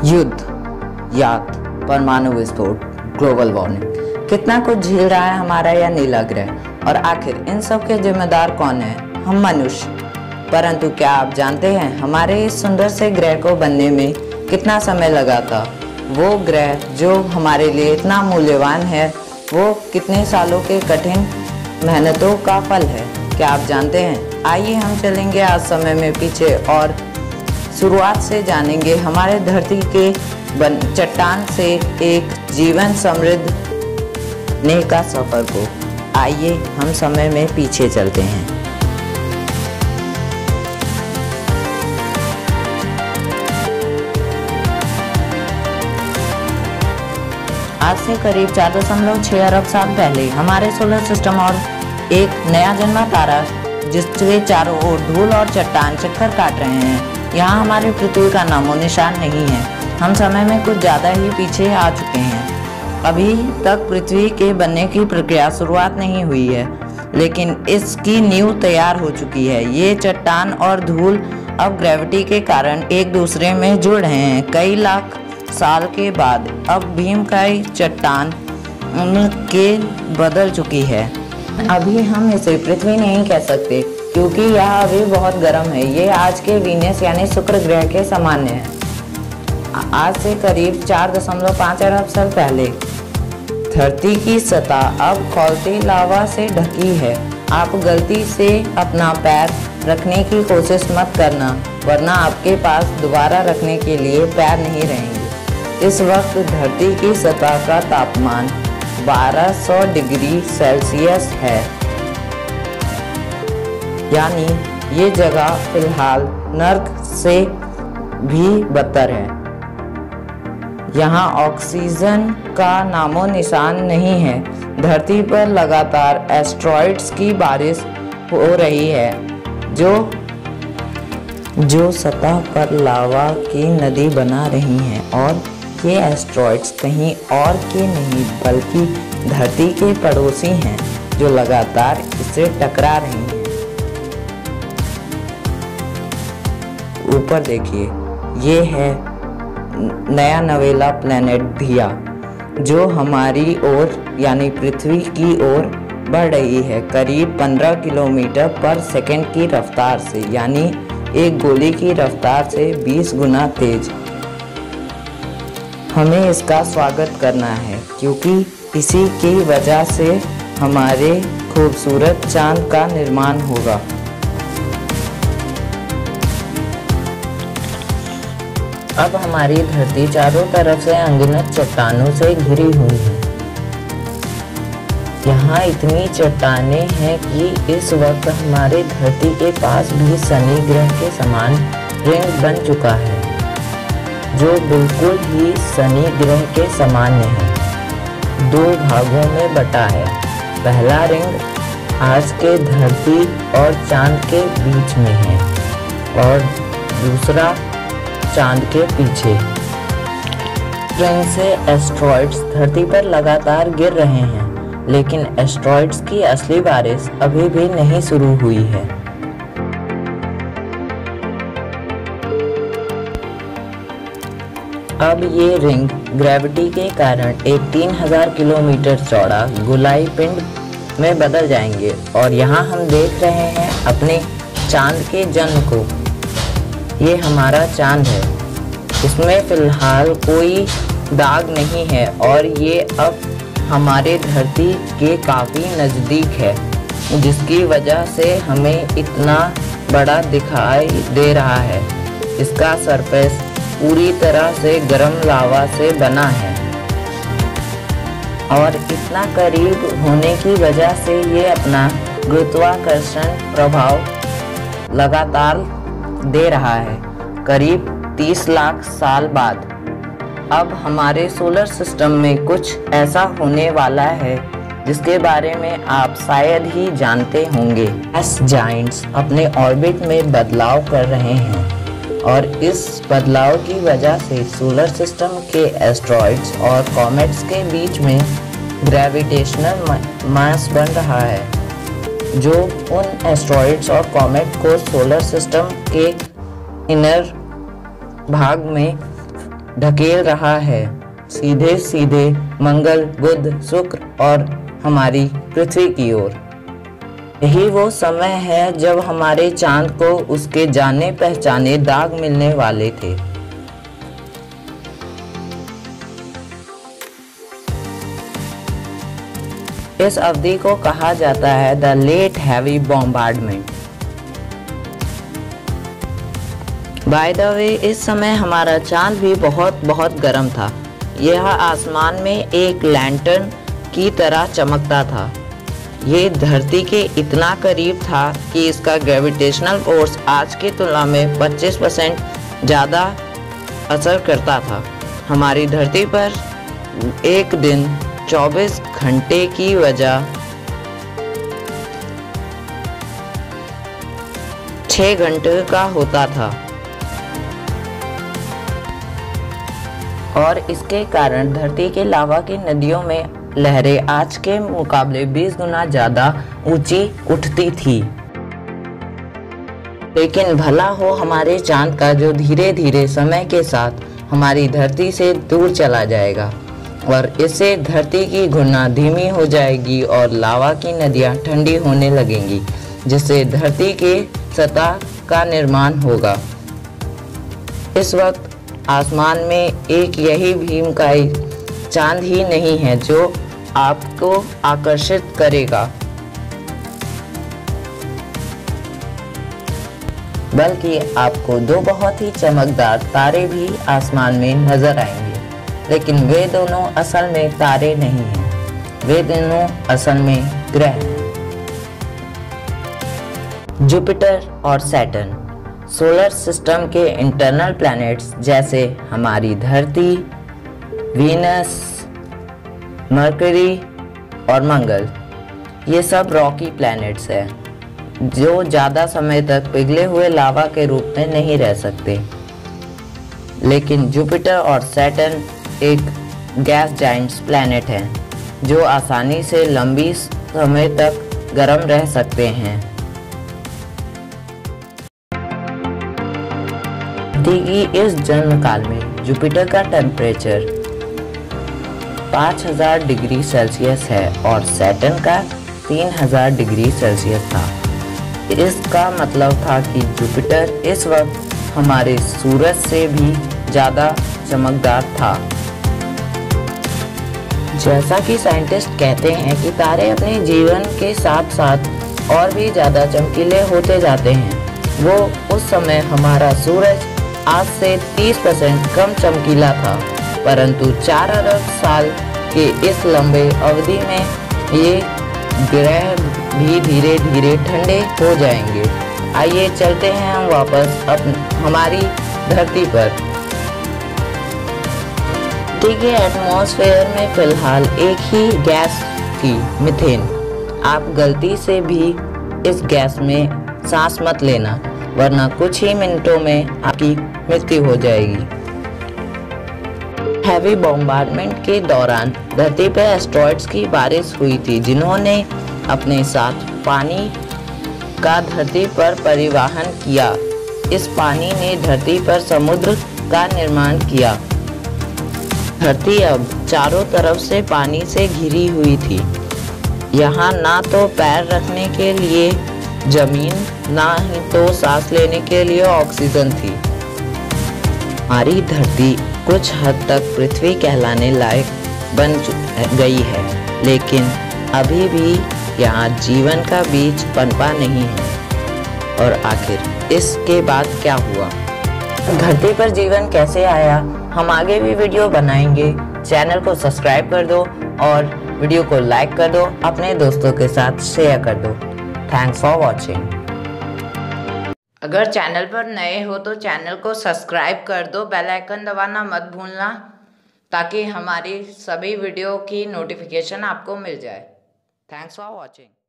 युद्ध, याद, परमाणु विस्फोट, ग्लोबल वार्मिंग, कितना कुछ झेल रहा है हमारा यह नीला ग्रह। और आखिर इन सब के जिम्मेदार कौन है? हम मनुष्य। परंतु क्या आप जानते हैं हमारे इस सुंदर से ग्रह को बनने में कितना समय लगा था? वो ग्रह जो हमारे लिए इतना मूल्यवान है, वो कितने सालों के कठिन मेहनतों का फल है। क्या आप जानते हैं? आइए हम चलेंगे आज समय में पीछे और शुरुआत से जानेंगे हमारे धरती के चट्टान से एक जीवन समृद्ध ने का सफर को। आइए हम समय में पीछे चलते हैं। आज से करीब 4.6 अरब साल पहले हमारे सोलर सिस्टम और एक नया जन्मा तारा जिसके चारों ओर धूल और चट्टान चक्कर काट रहे हैं। यहाँ हमारी पृथ्वी का नामो निशान नहीं है। हम समय में कुछ ज़्यादा ही पीछे आ चुके हैं। अभी तक पृथ्वी के बनने की प्रक्रिया शुरुआत नहीं हुई है, लेकिन इसकी नींव तैयार हो चुकी है। ये चट्टान और धूल अब ग्रेविटी के कारण एक दूसरे में जुड़ रहे हैं। कई लाख साल के बाद अब भीमकाय चट्टान के बदल चुकी है। अभी हम इसे पृथ्वी नहीं कह सकते क्योंकि यह अभी बहुत गर्म है। ये आज के वीनस यानी शुक्र ग्रह के सामान्य है। आज से करीब 4.5 अरब साल पहले धरती की सतह अब खौलती लावा से ढकी है। आप गलती से अपना पैर रखने की कोशिश मत करना, वरना आपके पास दोबारा रखने के लिए पैर नहीं रहेंगे। इस वक्त धरती की सतह का तापमान 1200 डिग्री सेल्सियस है, यानी ये जगह फिलहाल नर्क से भी बदतर है। यहाँ ऑक्सीजन का नामो निशान नहीं है। धरती पर लगातार एस्ट्रॉइड्स की बारिश हो रही है जो सतह पर लावा की नदी बना रही हैं। और ये एस्ट्रॉइड्स कहीं और के नहीं बल्कि धरती के पड़ोसी हैं जो लगातार इससे टकरा रही हैं। ऊपर देखिए, ये है नया नवेला प्लैनेट धिया जो हमारी ओर यानी पृथ्वी की ओर बढ़ रही है करीब 15 किलोमीटर पर सेकंड की रफ्तार से, यानी एक गोली की रफ्तार से 20 गुना तेज। हमें इसका स्वागत करना है क्योंकि इसी की वजह से हमारे खूबसूरत चांद का निर्माण होगा। अब हमारी धरती चारों तरफ से अनगिनत चट्टानों से घिरी हुई है। यहाँ इतनी चट्टानें हैं कि इस वक्त हमारे धरती के पास भी शनि ग्रह के समान रिंग बन चुका है, जो बिल्कुल ही शनि ग्रह के सामान्य है। 2 भागों में बटा है। पहला रिंग आज के धरती और चांद के बीच में है और दूसरा चांद के पीछे। रिंग से एस्ट्रॉइड्स धरती पर लगातार गिर रहे हैं, लेकिन एस्ट्रॉइड्स की असली बारिश अभी भी नहीं शुरू हुई है। अब ये रिंग ग्रेविटी के कारण एक 3000 किलोमीटर चौड़ा गोलाई पिंड में बदल जाएंगे और यहाँ हम देख रहे हैं अपने चांद के जन्म को। ये हमारा चांद है, इसमें फिलहाल कोई दाग नहीं है और ये अब हमारे धरती के काफ़ी नज़दीक है, जिसकी वजह से हमें इतना बड़ा दिखाई दे रहा है। इसका सरफेस पूरी तरह से गर्म लावा से बना है और इतना करीब होने की वजह से ये अपना गुरुत्वाकर्षण प्रभाव लगातार दे रहा है। करीब 30 लाख साल बाद अब हमारे सोलर सिस्टम में कुछ ऐसा होने वाला है जिसके बारे में आप शायद ही जानते होंगे। गैस जाइंट्स अपने ऑर्बिट में बदलाव कर रहे हैं और इस बदलाव की वजह से सोलर सिस्टम के एस्ट्रॉइड्स और कॉमेट्स के बीच में ग्रेविटेशनल मास बन रहा है, जो उन एस्ट्रॉइड्स और कॉमेट को सोलर सिस्टम के इनर भाग में ढकेल रहा है, सीधे सीधे मंगल, बुध, शुक्र और हमारी पृथ्वी की ओर। यही वो समय है जब हमारे चांद को उसके जाने पहचाने दाग मिलने वाले थे। इस अवधि को कहा जाता है the late heavy bombardment. By the way, इस समय हमारा चांद भी बहुत गर्म था। यह आसमान में एक लैंटर्न की तरह चमकता था। ये धरती के इतना करीब था कि इसका ग्रेविटेशनल फोर्स आज की तुलना में 25% ज़्यादा असर करता था। हमारी धरती पर एक दिन 24 घंटे की वजह 6 घंटे का होता था और इसके कारण धरती के लावा की नदियों में लहरें आज के मुकाबले 20 गुना ज़्यादा ऊंची उठती थी। लेकिन भला हो हमारे चांद का, जो धीरे धीरे समय के साथ हमारी धरती से दूर चला जाएगा और इससे धरती की घूर्णन धीमी हो जाएगी और लावा की नदियां ठंडी होने लगेंगी, जिससे धरती के सतह का निर्माण होगा। इस वक्त आसमान में एक यही भीमकाय चांद ही नहीं है जो आपको आकर्षित करेगा, बल्कि आपको दो बहुत ही चमकदार तारे भी आसमान में नजर आएंगे। लेकिन वे दोनों असल में तारे नहीं हैं, वे दोनों असल में ग्रह हैं। जुपिटर और सैटर्न सोलर सिस्टम के इंटरनल प्लैनेट्स जैसे हमारी धरती, वीनस, मरकरी और मंगल, ये सब रॉकी प्लैनेट्स हैं जो ज़्यादा समय तक पिघले हुए लावा के रूप में नहीं रह सकते। लेकिन जुपिटर और सैटर्न एक गैस जाइंट्स प्लैनेट हैं जो आसानी से लंबी समय तक गर्म रह सकते हैं। कि इस जन्म काल में जुपिटर का टेम्परेचर 5000 डिग्री सेल्सियस है और सैटर्न का 3000 डिग्री सेल्सियस था। इसका मतलब था कि जुपिटर इस वक्त हमारे सूरज से भी ज़्यादा चमकदार था। जैसा कि साइंटिस्ट कहते हैं कि तारे अपने जीवन के साथ साथ और भी ज़्यादा चमकीले होते जाते हैं। वो उस समय हमारा सूरज आज से 30% कम चमकीला था, परंतु 4 अरब साल के इस लंबे अवधि में ये ग्रह भी धीरे धीरे ठंडे हो जाएंगे। आइए चलते हैं हम वापस हमारी धरती पर। धरती के एटमॉस्फेयर में फिलहाल एक ही गैस थी, मीथेन। आप गलती से भी इस गैस में सांस मत लेना, वरना कुछ ही मिनटों में आपकी मृत्यु हो जाएगी। हैवी बॉम्बार्डमेंट के दौरान धरती पर एस्टेरॉइड्स की बारिश हुई थी, जिन्होंने अपने साथ पानी का धरती पर परिवहन किया। इस पानी ने धरती पर समुद्र का निर्माण किया। धरती अब चारों तरफ से पानी से घिरी हुई थी। यहाँ ना तो पैर रखने के लिए जमीन, ना ही तो सांस लेने के लिए ऑक्सीजन थी। हमारी धरती कुछ हद तक पृथ्वी कहलाने लायक बन गई है, लेकिन अभी भी यहाँ जीवन का बीज पनपा नहीं है। और आखिर इसके बाद क्या हुआ? धरती पर जीवन कैसे आया, हम आगे भी वीडियो बनाएंगे। चैनल को सब्सक्राइब कर दो और वीडियो को लाइक कर दो, अपने दोस्तों के साथ शेयर कर दो। Thanks for watching. अगर चैनल पर नए हो तो चैनल को सब्सक्राइब कर दो, बेल आइकन दबाना मत भूलना, ताकि हमारी सभी वीडियो की नोटिफिकेशन आपको मिल जाए। Thanks for watching.